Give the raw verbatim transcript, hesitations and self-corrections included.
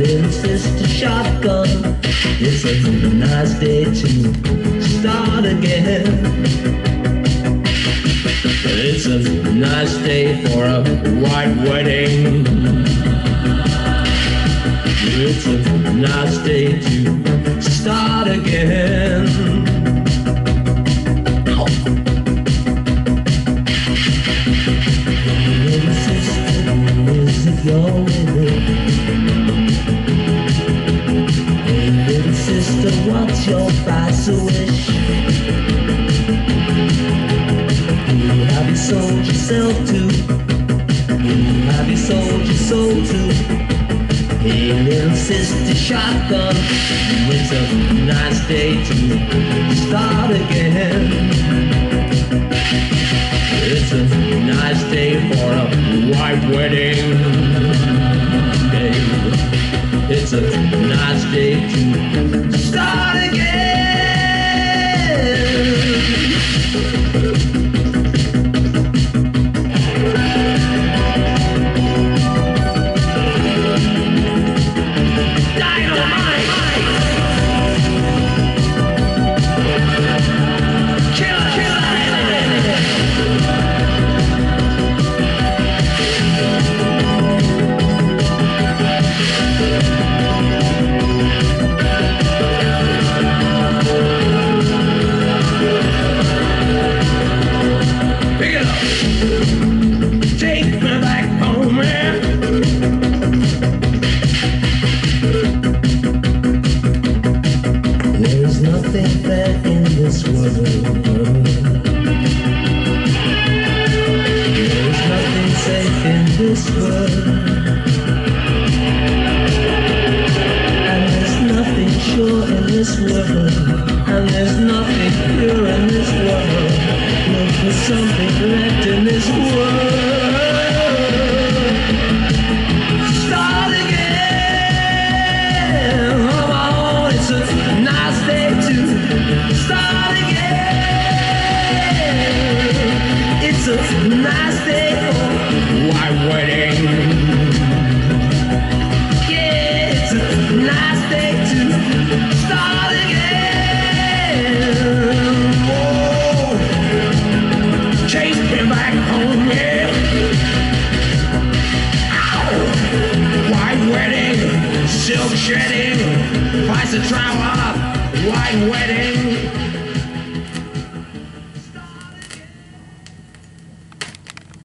little sister shotgun. It's a nice day to start again. It's a nice day for a white wedding. It's a nice day to start again. Oh. Little sister, is it your wedding? Hey little sister, what's your price of wish? Who have you sold yourself to? Who have you sold your soul to? Hey little sister shotgun, it's a nice day to start again. It's a nice day for a white wedding. Babe. It's a nice day to start again. Nothing fair in this world. There's nothing safe in this world. And there's nothing sure in this world. And there's nothing pure in this world. Look for something left in this world. Start again. Oh, it's a nice day to start again. It's a nice day for white wedding. Yeah, it's a nice day to start again. Whoa, chase me back home, yeah. Ow, white wedding, silk shedding, price of travel, white wedding.